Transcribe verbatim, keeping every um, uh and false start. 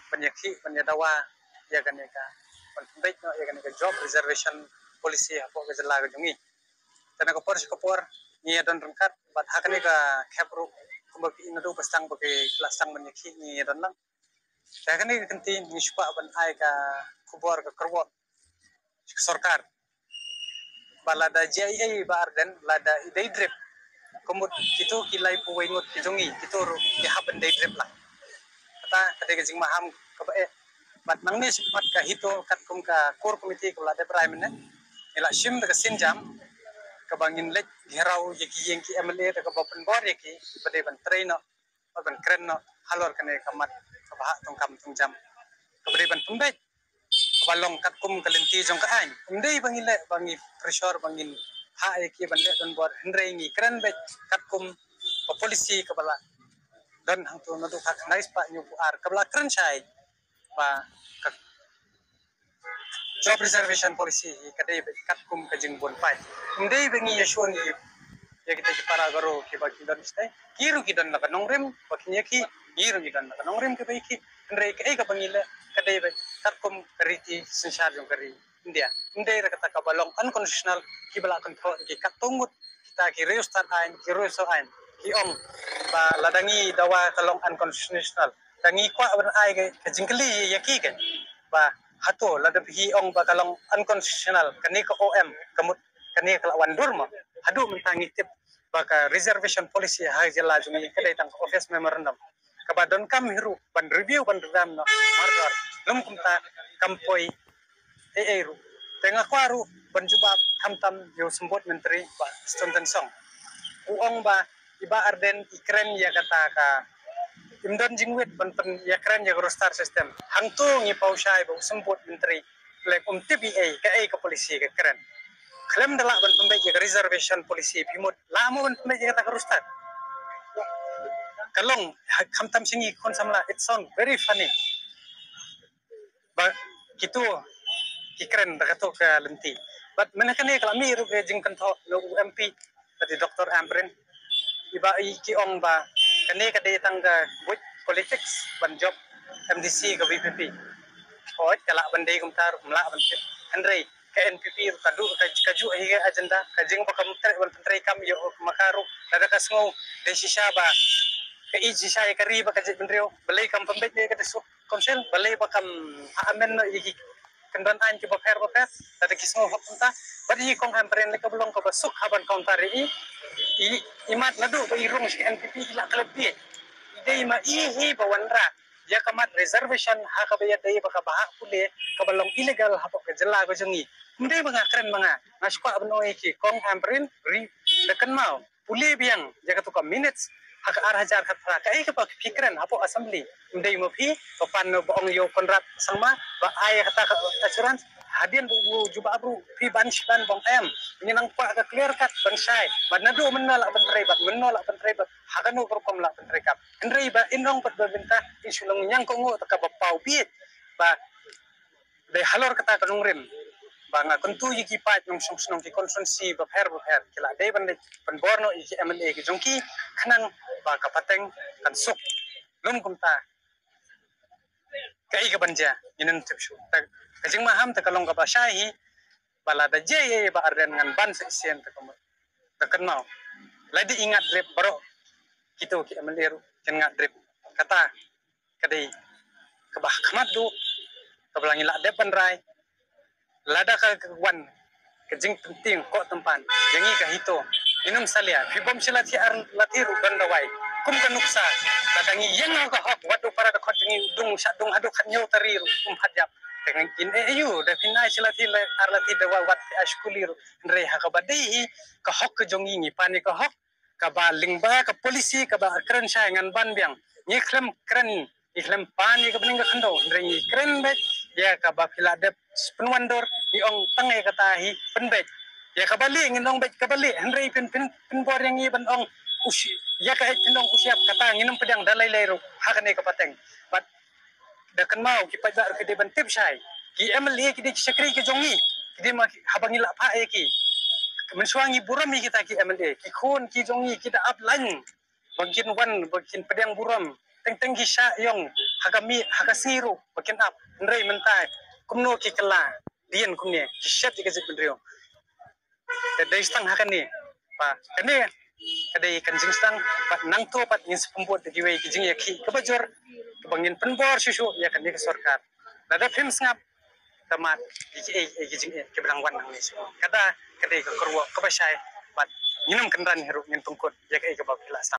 banyak ki banyak dawa ya kan ka penting no ya kan ka job reservation policy apa ke jela ke jungi tana ko por ko por ni don rangkat bat hakane ka khapru kumba pi inadu pastang bage lasang banyak ki ni don lang ya kan ka kanti ni spa ban ai ka kubor ka kerwo sarkar balada jai ai bar dan lada idai drip kumut itu kilai puwai ngut jungi itu ru ki haban dai drip lah kata kata jing maham ka ba bat nang ni sepat ka hito kat kum ka core committee ko la de prime ne ila shim da sin jam ka bangin lek gerau yeki yengki mla da ka bapen bor yeki bade ban train no ban kren no halor kane kamat ka ba tong kam tung jam ka bade ban tumbe balong kat kum kalenti jong ka an umdei bangin le bangi pressure bangin ha yeki ban le don bor hendrei ngi kren be kat kum polisi ka bala dan hang tu nadu hak nice pa nyu ar ka bala kren chai ba job reservation policy kadai kat kum ka jing bon pai umdei bengi yashon ni ya kita para garo ke baki dan stai kiru kidan na kanongrem bakinya ki kiru kidan na kanongrem ke baiki ndrei ke ka bangile kadai be kat kum kariti sensyar jong kari india ndei ra kata ka balong unconstitutional ki bala kontrol ki kat tungut kita ki reus tan ain ki reus ain ki om ba ladangi dawa kalong unconstitutional dangi kwa ban ai ke jingkeli yaki ke ba hato lada hi ong ba kalong unconstitutional kani ka om kamut kani ka wandur mo hadu mentangi tip ba ka reservation policy ha jela jungi kedai tang office memorandum ka ba don kam hiru ban review ban ram no margar lum kumta kampoi e eru tengah kwaru ban jubab tam tam yo sembut menteri ba stonten song uong ba iba arden ikren ya kata ka imdon jingwit ban pen ya kren ya star system hangtu ngi pausai ba sembut menteri lek um tba ka ai ka polisi ka kren klaim dala ban pembe ya reservation policy pimut lamu ban pembe ya kata star kalong khamtam singi kon samla it sound very funny ba kitu ikren da kato ka lenti but menakane kalami ru ke jingkan tho no mp tadi doktor Ambrin iba iki ong ba kane kade tangga buat politics ban job M D C ke V P P oh kala bande kum tar mla ban Andre ke N P P kadu kaju higa agenda kajing ba kam tre ban tre kam yo makaru daga kasngo de shisha ba ke i shisha e kari ba kaje bendrio balai kam pembet de kate so konsel balai ba kam amen no iki kendan an ki ba fer ba fer daga kisngo hopunta bari kong Ambrin le kablong ko basuk haban countari i i imat nadu ba irung si N P P ila kalebi idai ma ihi ba wanra ya kamat reservation ha ka bayad dai ba ka ba puli ka balong illegal ha ka jela ko jungi ndai mga kren mga naskwa abno iki kong Ambrin ri dekan mau puli biang jaga tu ka minutes ha ka ar hajar khatra ka ai ka pa fikran ha po assembly ndai mo phi papan no bong yo konrat sama ba ai kata assurance hadian bu juba abru fi ban ban bong em nang pa ka clear cut bansai ban nadu menala ban trebat menolak ban trebat hakanu perkom la ban trekap ndrei ba inong pat babinta isulong nyang ko ngo taka ba pau pi ba de halor kata kanungrim ba nga kuntu yiki pat nong song song ki constituency ba pher ba pher kila dei ban ban borno iki M L A ki jongki khanang ba ka pateng kan suk lum kumta kai ka banja inen tipshu kajing maham ta kalong ka ba shahi balada je ba arden ngan ban sesien ta kamu tekan mau ladi ingat drip baro kita ki ameliru jangan drip kata kadai ke bah khamat du ke belangi la depan rai lada ka wan kajing penting ko tempan jangi ka hito inum salia fibom sila ti ar latiru bandawai kum ka nuksa ladangi yang ka hok wadu para ka khotingi dung sa dung hadu khanyo tariru kum hadjap dengan in ayu da finai sila ti ar lati dawa wat ashkulir ndre ha ka badai ka hok ka jongi ni pani ka hok ka ba lingba ka polisi ka ba kren sha ngan ban biang ni klem kren ni klem pani ka bening ka khando ndre ni kren be ya ka ba phila de penwandor ni ong tangai kata hi penbet ya ka bali nginong bet ka bali ndre pin pin pin bor yang i ban ong usi ya ka et pinong usiap kata nginong pedang dalai leru ha ka ne ka pateng bat da kan mau ki pa dar ke de ban tip sai ki M L A ki de sekri ki jongi ki de ma habangi la pa e ki mensuangi burami kita ki M L A ki khon ki jongi kita up lan bangkin wan bangkin pedang buram teng teng gisha yong hagami hagasiru bakin up ndrei mentai kumno ki kala dian kumne kishat ikazit bendrio dari stang hakani pa kani kadai kanjing stang pat nang to pat ngin sepumbut di wei kijing yakhi kebajor kebangin penbor susu ya kan ke sarkar lada film ngap tamat iki e kijing e kebrangwan nang ni kada kadai ke kerwo kebasai pat nginum kendan heru ngin tungkut ya ke ke babila